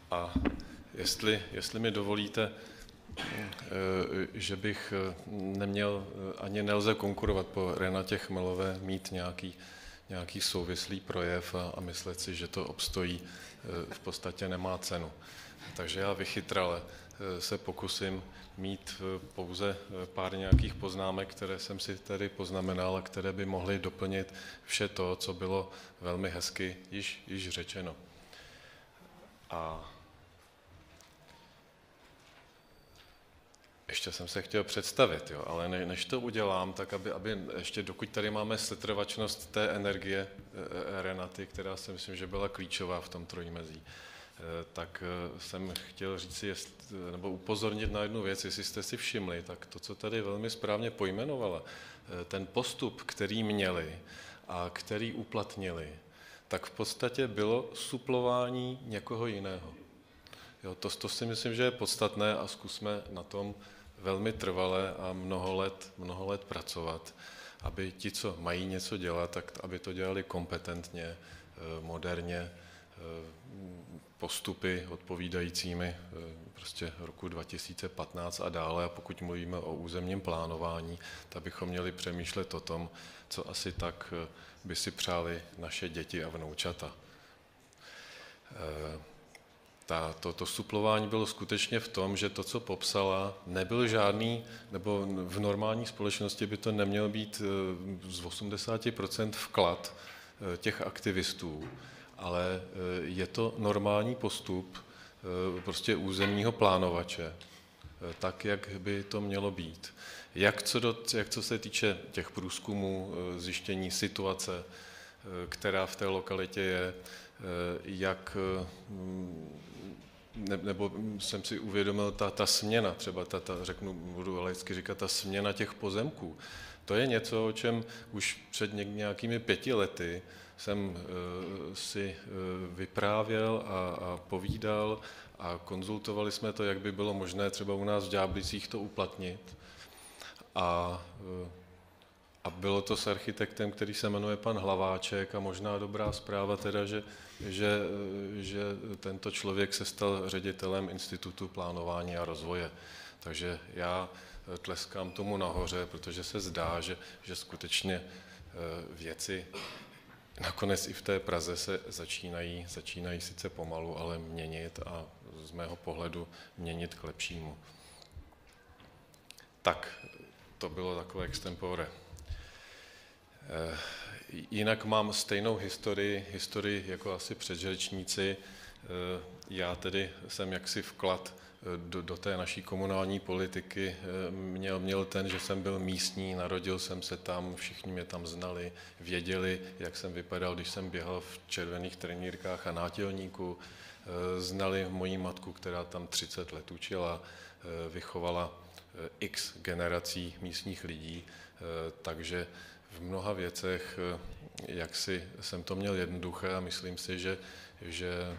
A jestli mi dovolíte, že bych neměl, ani nelze konkurovat po Renatě Chmelové, mít nějaký souvislý projev a myslet si, že to obstojí, v podstatě nemá cenu. Takže já vychytrale se pokusím mít pouze pár nějakých poznámek, které jsem si tady poznamenal a které by mohly doplnit vše to, co bylo velmi hezky již řečeno. A ještě jsem se chtěl představit, jo, ale než to udělám, tak aby ještě, dokud tady máme setrvačnost té energie Renaty, která si myslím, že byla klíčová v tom trojmezí, tak jsem chtěl říct nebo upozornit na jednu věc, jestli jste si všimli, tak to, co tady velmi správně pojmenovala, ten postup, který měli a který uplatnili, tak v podstatě bylo suplování někoho jiného. Jo, to si myslím, že je podstatné a zkusme na tom velmi trvale a mnoho let pracovat, aby ti, co mají něco dělat, tak aby to dělali kompetentně, moderně, postupy odpovídajícími prostě roku 2015 a dále. A pokud mluvíme o územním plánování, tak bychom měli přemýšlet o tom, co asi tak by si přáli naše děti a vnoučata. To suplování bylo skutečně v tom, že to, co popsala, nebyl žádný, nebo v normální společnosti by to neměl být z 80% vklad těch aktivistů, ale je to normální postup prostě územního plánovače, tak, jak by to mělo být. Jak co se týče těch průzkumů, zjištění situace, která v té lokalitě je, nebo jsem si uvědomil, ta směna, třeba budu laicky říkat, ta směna těch pozemků, to je něco, o čem už před nějakými 5 lety jsem si vyprávěl a povídal a konzultovali jsme to, jak by bylo možné třeba u nás v Ďáblicích to uplatnit. A bylo to s architektem, který se jmenuje pan Hlaváček, a možná dobrá zpráva teda, že tento člověk se stal ředitelem Institutu plánování a rozvoje. Takže já tleskám tomu nahoře, protože se zdá, že skutečně věci nakonec i v té Praze se začínají sice pomalu, ale měnit a z mého pohledu měnit k lepšímu. Tak, to bylo takové extempore. Jinak mám stejnou historii jako asi předřečníci. Já tedy jsem jaksi vklad do té naší komunální politiky měl ten, že jsem byl místní, narodil jsem se tam, všichni mě tam znali, věděli, jak jsem vypadal, když jsem běhal v červených trenýrkách a nátělníku, znali moji matku, která tam 30 let učila, vychovala x generací místních lidí, takže v mnoha věcech, jak si jsem to měl jednoduché, a myslím si, že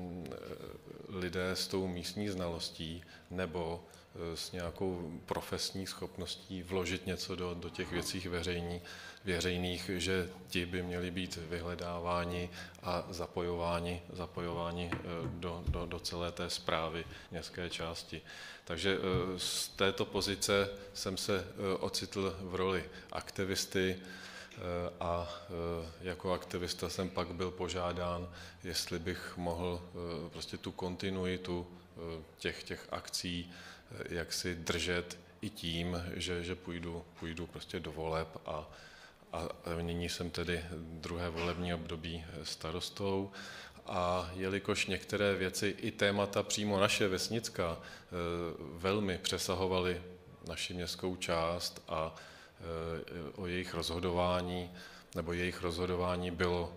lidé s tou místní znalostí nebo s nějakou profesní schopností vložit něco do těch věcí veřejných, že ti by měli být vyhledáváni a zapojováni do celé té správy městské části. Takže z této pozice jsem se ocitl v roli aktivisty a jako aktivista jsem pak byl požádán, jestli bych mohl prostě tu kontinuitu těch akcí jak si držet i tím, že půjdu prostě do voleb a nyní jsem tedy druhé volební období starostou. A jelikož některé věci i témata přímo naše vesnická velmi přesahovaly naši městskou část a o jejich rozhodování bylo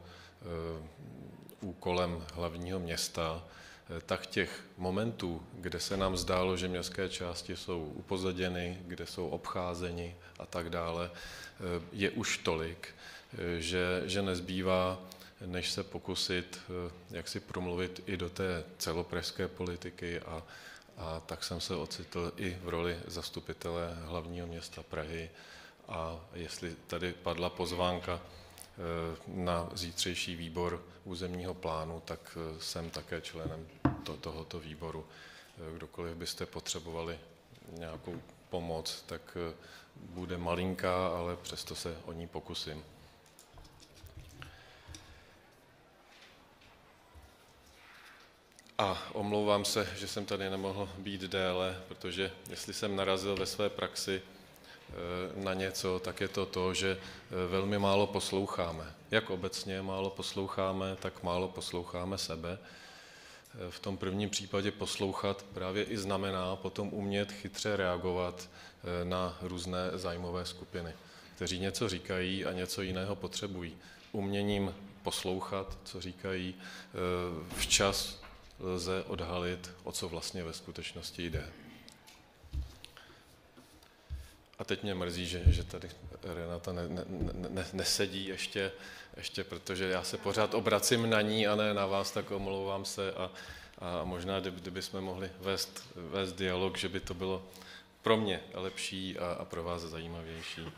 úkolem hlavního města, tak těch momentů, kde se nám zdálo, že městské části jsou upozaděny, kde jsou obcházeni a tak dále, je už tolik, že nezbývá, než se pokusit jak si promluvit i do té celopražské politiky a tak jsem se ocitl i v roli zastupitele hlavního města Prahy. A jestli tady padla pozvánka na zítřejší výbor územního plánu, tak jsem také členem tohoto výboru. Kdokoliv byste potřebovali nějakou pomoc, tak bude malinká, ale přesto se o ní pokusím. A omlouvám se, že jsem tady nemohl být déle, protože jestli jsem narazil ve své praxi na něco, tak je to, že velmi málo posloucháme. Jak obecně málo posloucháme, tak málo posloucháme sebe. V tom prvním případě poslouchat právě i znamená potom umět chytře reagovat na různé zájmové skupiny, kteří něco říkají a něco jiného potřebují. Uměním poslouchat, co říkají, včas lze odhalit, o co vlastně ve skutečnosti jde. A teď mě mrzí, že tady Renata nesedí ještě, protože já se pořád obracím na ní a ne na vás, tak omlouvám se a možná, kdybychom mohli vést dialog, že by to bylo pro mě lepší a pro vás zajímavější.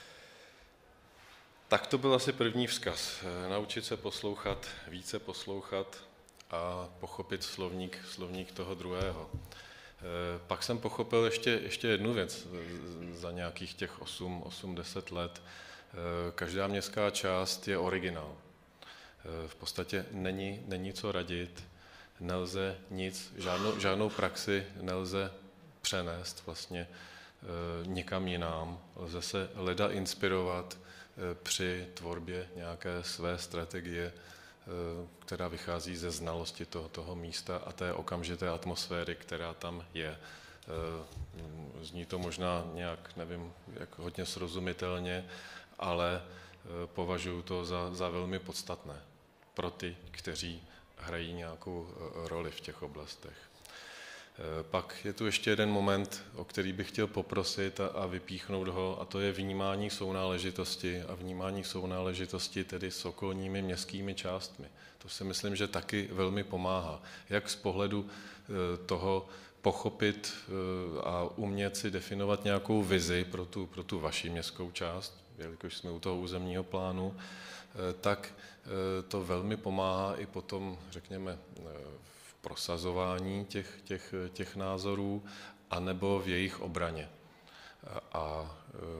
Tak to byl asi první vzkaz. Naučit se poslouchat, více poslouchat a pochopit slovník toho druhého. Pak jsem pochopil ještě jednu věc za nějakých těch 8-10 let. Každá městská část je originál. V podstatě není co radit, nelze nic, žádnou praxi nelze přenést vlastně někam jinam. Lze se leda inspirovat při tvorbě nějaké své strategie, která vychází ze znalosti toho místa a té okamžité atmosféry, která tam je. Zní to možná nějak, nevím, jak hodně srozumitelně, ale považuji to za velmi podstatné pro ty, kteří hrají nějakou roli v těch oblastech. Pak je tu ještě jeden moment, o který bych chtěl poprosit a vypíchnout ho, a to je vnímání sounáležitosti a vnímání sounáležitosti tedy s okolními městskými částmi. To si myslím, že taky velmi pomáhá. Jak z pohledu toho pochopit a umět si definovat nějakou vizi pro tu vaši městskou část, jelikož jsme u toho územního plánu, tak to velmi pomáhá i potom, řekněme, prosazování těch názorů, anebo v jejich obraně. A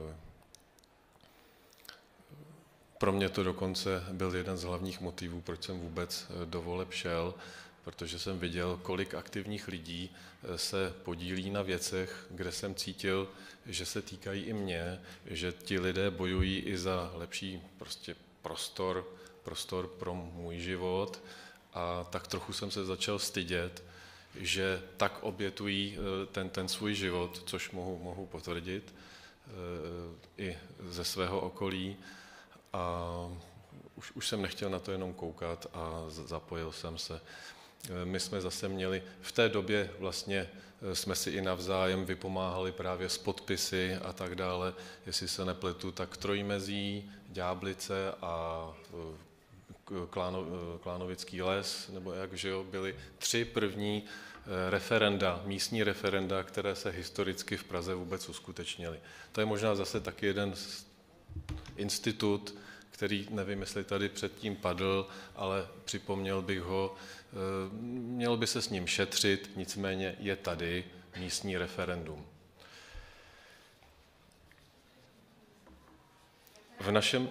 pro mě to dokonce byl jeden z hlavních motivů, proč jsem vůbec do voleb šel, protože jsem viděl, kolik aktivních lidí se podílí na věcech, kde jsem cítil, že se týkají i mě, že ti lidé bojují i za lepší prostě prostor pro můj život. A tak trochu jsem se začal stydět, že tak obětují ten svůj život, což mohu potvrdit i ze svého okolí. A už jsem nechtěl na to jenom koukat a zapojil jsem se. My jsme zase měli, v té době vlastně jsme si i navzájem vypomáhali právě s podpisy a tak dále, jestli se nepletu, tak Trojmezí, Ďáblice a Klánovický les, nebo jak, že jo, byly 3 první referenda, místní referenda, které se historicky v Praze vůbec uskutečnily. To je možná zase taky jeden institut, který nevím, jestli tady předtím padl, ale připomněl bych ho, mělo by se s ním šetřit, nicméně je tady místní referendum. V našem...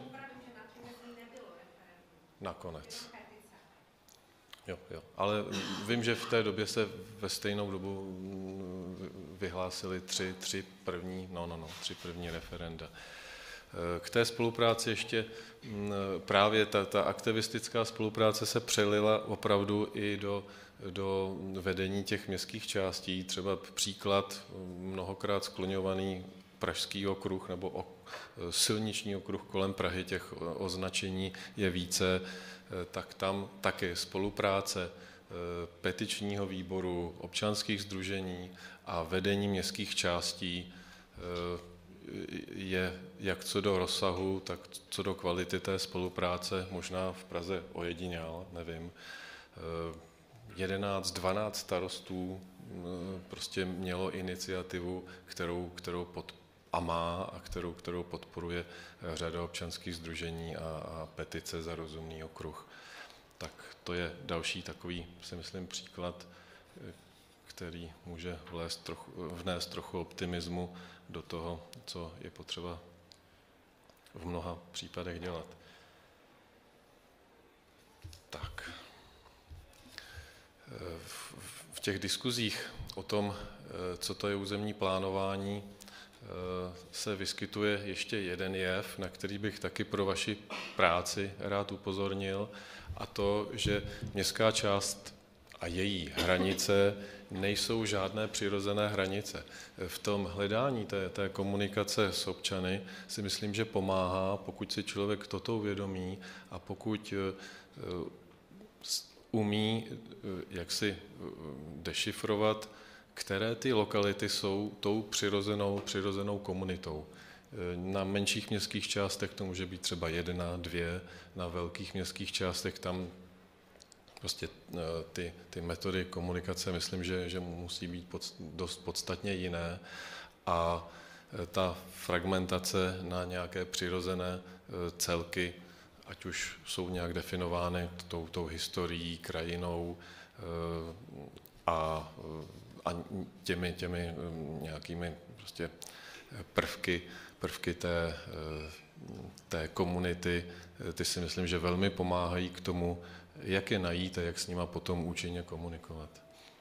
Nakonec. Jo. Ale vím, že v té době se ve stejnou dobu vyhlásily 3 první referenda. K té spolupráci ještě právě ta aktivistická spolupráce se přelila opravdu i do vedení těch městských částí. Třeba příklad mnohokrát skloňovaný Pražský okruh nebo silniční okruh kolem Prahy, těch označení je více, tak tam taky spolupráce petičního výboru, občanských sdružení a vedení městských částí je jak co do rozsahu, tak co do kvality té spolupráce, možná v Praze ojediněl, nevím. 11-12 starostů prostě mělo iniciativu, kterou kterou podporuje řada občanských sdružení a petice za rozumný okruh. Tak to je další takový, si myslím, příklad který může vnést trochu optimismu do toho, co je potřeba v mnoha případech dělat. Tak. V těch diskuzích o tom, co to je územní plánování, se vyskytuje ještě jeden jev, na který bych taky pro vaši práci rád upozornil, a to, že městská část a její hranice nejsou žádné přirozené hranice. V tom hledání té komunikace s občany si myslím, že pomáhá, pokud si člověk toto uvědomí a pokud umí jaksi dešifrovat, které ty lokality jsou tou přirozenou komunitou. Na menších městských částech to může být třeba 1, 2, na velkých městských částech tam prostě ty metody komunikace, myslím, že musí být dost podstatně jiné a ta fragmentace na nějaké přirozené celky, ať už jsou nějak definovány tou historií, krajinou a těmi nějakými prostě prvky té komunity, ty si myslím, že velmi pomáhají k tomu, jak je najít a jak s nima potom účinně komunikovat.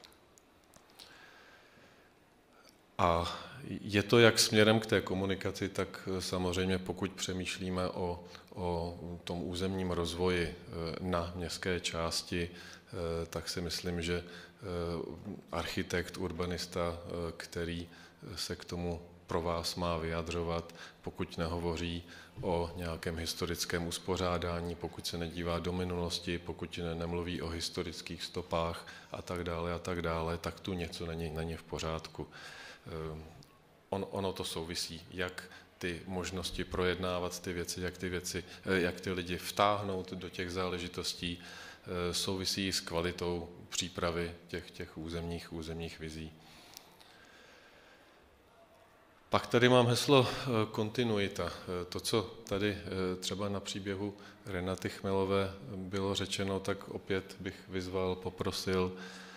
A je to jak směrem k té komunikaci, tak samozřejmě pokud přemýšlíme o tom územním rozvoji na městské části, tak si myslím, že architekt, urbanista, který se k tomu pro vás má vyjadřovat, pokud nehovoří o nějakém historickém uspořádání, pokud se nedívá do minulosti, pokud nemluví o historických stopách a tak dále, tak tu něco není v pořádku. Ono to souvisí, jak ty možnosti projednávat ty věci, jak ty lidi vtáhnout do těch záležitostí, souvisí s kvalitou přípravy těch územních vizí. Pak tady mám heslo kontinuita. To, co tady třeba na příběhu Renaty Chmelové bylo řečeno, tak opět bych vyzval, poprosil.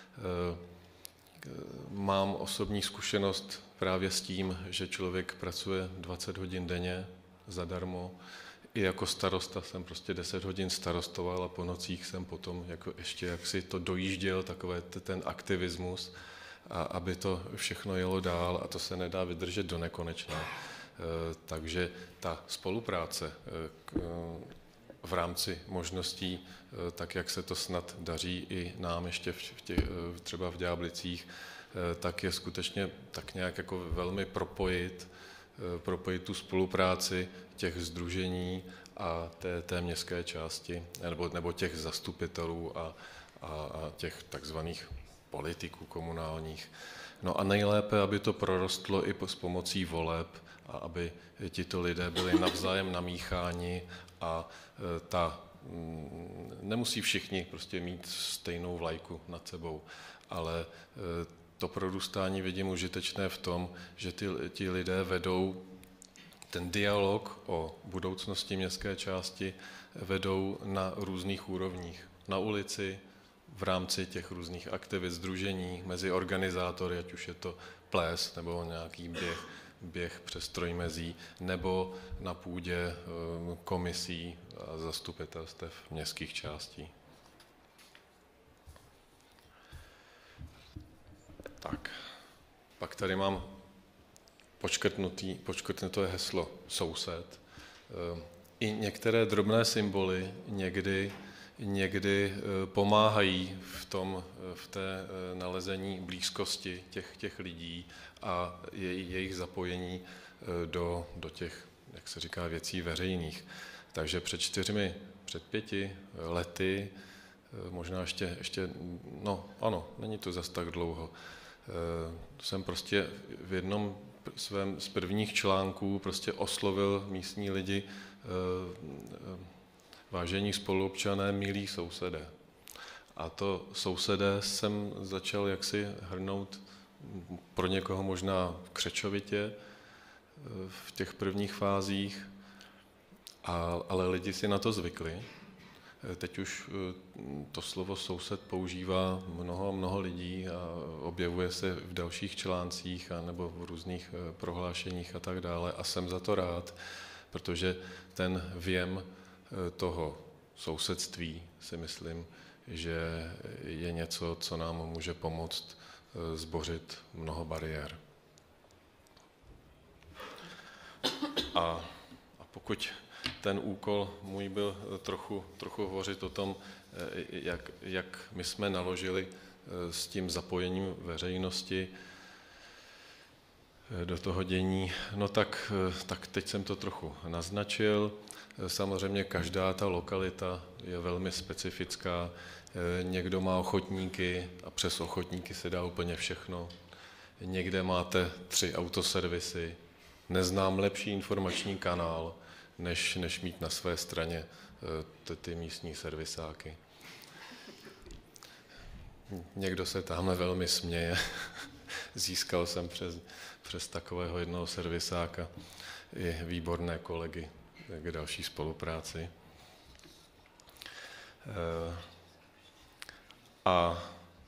Mám osobní zkušenost právě s tím, že člověk pracuje 20 hodin denně zadarmo. I jako starosta jsem prostě 10 hodin starostoval a po nocích jsem potom jako ještě jaksi to dojížděl, takový ten aktivismus, a aby to všechno jelo dál a to se nedá vydržet do nekonečna. Takže ta spolupráce v rámci možností, tak jak se to snad daří i nám ještě třeba v Ďáblicích, tak je skutečně tak nějak jako velmi propojit tu spolupráci těch sdružení a té městské části, nebo těch zastupitelů a těch takzvaných politiků komunálních. No a nejlépe, aby to prorostlo i s pomocí voleb a aby tito lidé byli navzájem namícháni a nemusí všichni prostě mít stejnou vlajku nad sebou, ale to prorůstání vidím užitečné v tom, že ti lidé vedou ten dialog o budoucnosti městské části, vedou na různých úrovních. Na ulici, v rámci těch různých aktivit, sdružení, mezi organizátory, ať už je to ples nebo nějaký běh přes trojmezí, nebo na půdě komisí a zastupitelstev městských částí. Tak, pak tady mám počkrtnuté heslo soused. I některé drobné symboly někdy pomáhají v té nalezení blízkosti těch lidí a jejich zapojení do těch, jak se říká, věcí veřejných. Takže před 5 lety, možná ještě, no ano, není to zas tak dlouho, jsem prostě v jednom z prvních článků prostě oslovil místní lidi, vážení spoluobčané, milí sousedé. A to sousedé jsem začal jaksi hrnout pro někoho možná křečovitě v těch prvních fázích, ale lidi si na to zvykli. teď už to slovo soused používá mnoho lidí a objevuje se v dalších článcích a nebo v různých prohlášeních a tak dále. A jsem za to rád, protože ten věm toho sousedství si myslím, že je něco, co nám může pomoct zbořit mnoho bariér. A pokud ten úkol můj byl trochu hovořit o tom, jak my jsme naložili s tím zapojením veřejnosti do toho dění, no tak teď jsem to trochu naznačil. Samozřejmě každá ta lokalita je velmi specifická. Někdo má ochotníky a přes ochotníky se dá úplně všechno. Někde máte 3 autoservisy. Neznám lepší informační kanál, než mít na své straně ty místní servisáky. Někdo se tamhle velmi směje. Získal jsem přes takového jednoho servisáka i výborné kolegy k další spolupráci. A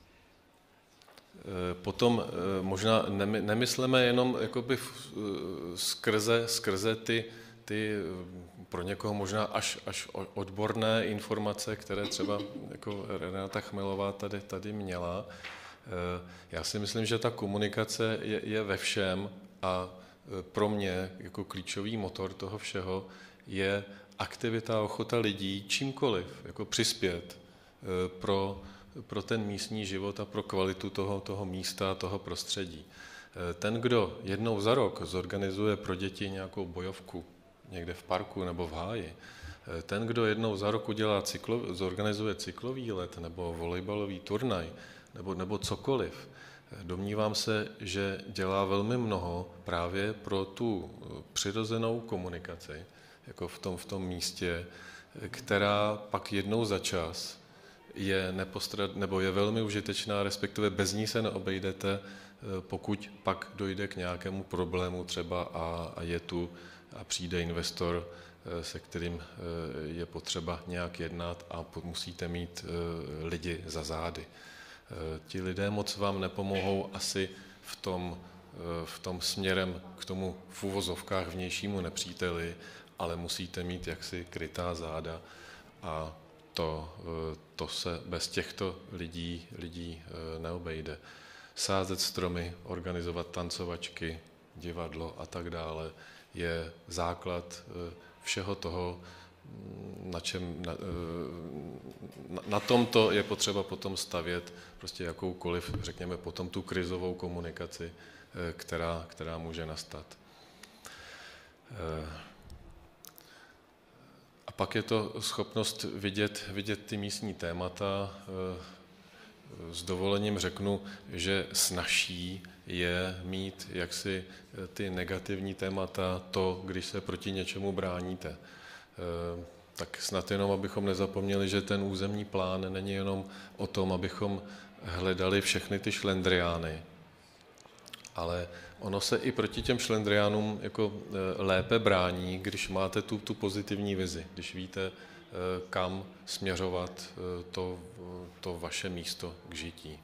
potom možná nemyslíme jenom jakoby skrze ty pro někoho možná až odborné informace, které třeba jako Renata Chmelová tady měla. Já si myslím, že ta komunikace je ve všem a pro mě jako klíčový motor toho všeho je aktivita a ochota lidí čímkoliv jako přispět pro ten místní život a pro kvalitu toho místa, toho prostředí. Ten, kdo jednou za rok zorganizuje pro děti nějakou bojovku někde v parku nebo v háji, ten, kdo jednou za rok zorganizuje cyklový let nebo volejbalový turnaj nebo cokoliv, domnívám se, že dělá velmi mnoho právě pro tu přirozenou komunikaci, jako v tom místě, která pak jednou za čas je velmi užitečná, respektive bez ní se neobejdete, pokud pak dojde k nějakému problému třeba a je tu a přijde investor, se kterým je potřeba nějak jednat a musíte mít lidi za zády. Ti lidé moc vám nepomohou asi v tom směrem k tomu v uvozovkách vnějšímu nepříteli, ale musíte mít jaksi krytá záda a to se bez těchto lidí neobejde. Sázet stromy, organizovat tancovačky, divadlo a tak dále je základ všeho toho, na tomto je potřeba potom stavět prostě jakoukoliv, řekněme, potom tu krizovou komunikaci, která může nastat. A pak je to schopnost vidět ty místní témata. S dovolením řeknu, že snazší je mít jaksi ty negativní témata, když se proti něčemu bráníte. Tak snad jenom, abychom nezapomněli, že ten územní plán není jenom o tom, abychom hledali všechny ty šlendriány, ale ono se i proti těm šlendriánům jako lépe brání, když máte tu pozitivní vizi, když víte, kam směřovat to vaše místo k žití.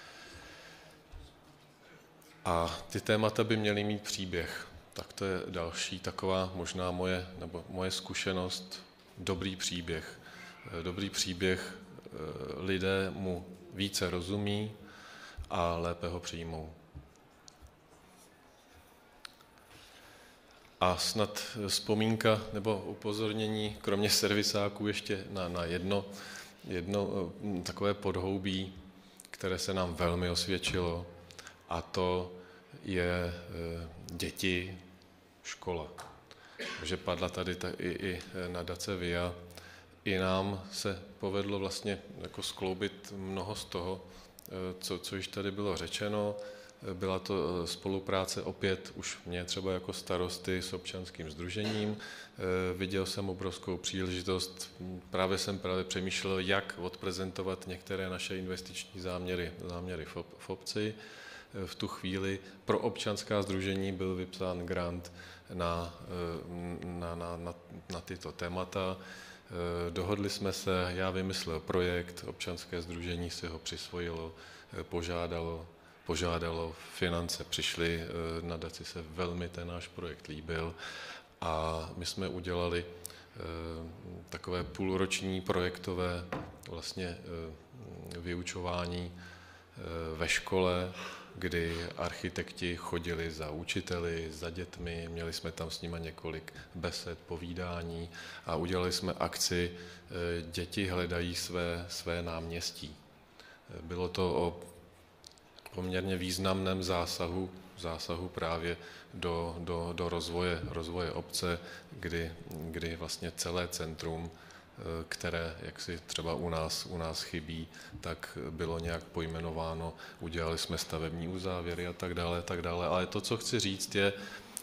A ty témata by měly mít příběh. Tak to je další taková možná moje zkušenost, dobrý příběh. Dobrý příběh, lidé mu více rozumí a lépe ho přijmou. A snad vzpomínka nebo upozornění, kromě servisáků ještě na jedno takové podhoubí, které se nám velmi osvědčilo, a to je děti, škola. Takže padla tady i nadace VIA. I nám se povedlo vlastně jako skloubit mnoho z toho, co již tady bylo řečeno. Byla to spolupráce opět už mě třeba jako starosty s občanským sdružením. Viděl jsem obrovskou příležitost. Právě jsem přemýšlel, jak odprezentovat některé naše investiční záměry v obci. V tu chvíli pro občanská sdružení byl vypsán grant na tyto témata. Dohodli jsme se, já vymyslel projekt, občanské sdružení si ho přisvojilo, požádalo, finance přišly, nadaci se velmi ten náš projekt líbil a my jsme udělali takové půlroční projektové vlastně vyučování ve škole, kdy architekti chodili za učiteli, za dětmi, měli jsme tam s nimi několik besed, povídání a udělali jsme akci Děti hledají své náměstí. Bylo to o poměrně významném zásahu právě do rozvoje obce, kdy vlastně celé centrum, které jaksi třeba u nás chybí, tak bylo nějak pojmenováno, udělali jsme stavební uzávěry a tak dále. Ale to, co chci říct, je,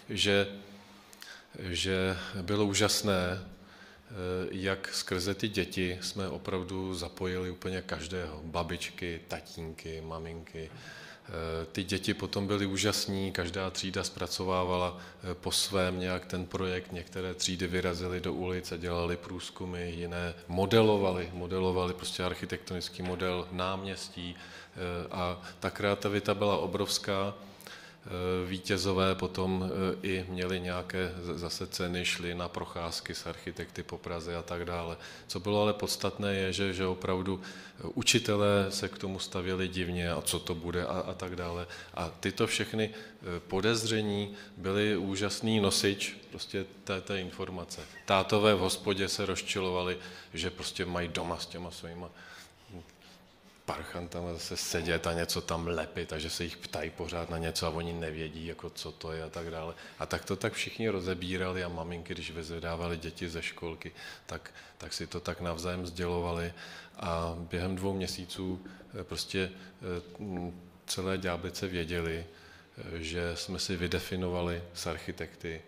že bylo úžasné, jak skrze ty děti jsme opravdu zapojili úplně každého, babičky, tatínky, maminky. Ty děti potom byly úžasní, každá třída zpracovávala po svém nějak ten projekt, některé třídy vyrazily do ulic a dělali průzkumy, jiné modelovali prostě architektonický model náměstí a ta kreativita byla obrovská. Vítězové potom i měli nějaké zase ceny, šli na procházky s architekty po Praze a tak dále. Co bylo ale podstatné je, že opravdu učitelé se k tomu stavěli divně a co to bude a tak dále. A tyto všechny podezření byly úžasný nosič prostě té informace. Tátové v hospodě se rozčilovali, že prostě mají doma s těma svýma parchantama zase sedět a něco tam lepit, takže se jich ptají pořád na něco a oni nevědí, jako co to je a tak dále. A tak to tak všichni rozebírali a maminky, když vyzvedávali děti ze školky, tak si to tak navzájem sdělovali a během 2 měsíců prostě celé Ďáblice věděli, že jsme si vydefinovali s architekty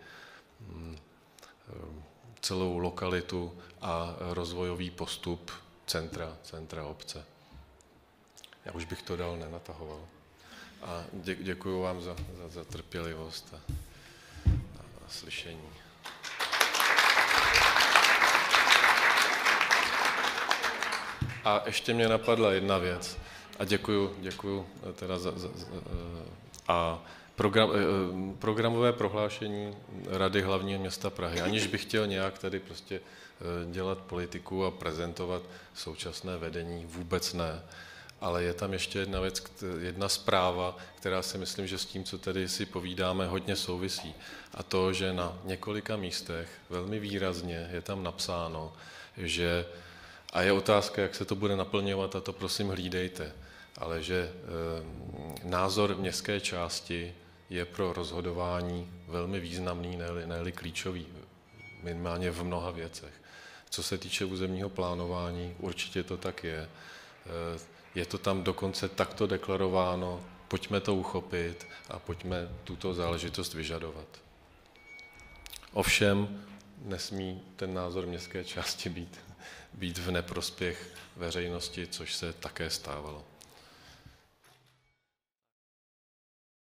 celou lokalitu a rozvojový postup centra obce. Já už bych to dál nenatahoval. A děkuji vám za trpělivost a slyšení. A ještě mě napadla jedna věc. A děkuji teda programové prohlášení Rady hlavního města Prahy. Aniž bych chtěl nějak tady prostě dělat politiku a prezentovat současné vedení, vůbec ne. Ale je tam ještě jedna věc, jedna zpráva, která si myslím, že s tím, co tady si povídáme, hodně souvisí. A to, že na několika místech velmi výrazně je tam napsáno, že, a je otázka, jak se to bude naplňovat, a to prosím hlídejte, ale že názor městské části je pro rozhodování velmi významný, ne-li klíčový, minimálně v mnoha věcech. Co se týče územního plánování, určitě to tak je. Je to tam dokonce takto deklarováno, pojďme to uchopit a pojďme tuto záležitost vyžadovat. Ovšem nesmí ten názor městské části být v neprospěch veřejnosti, což se také stávalo.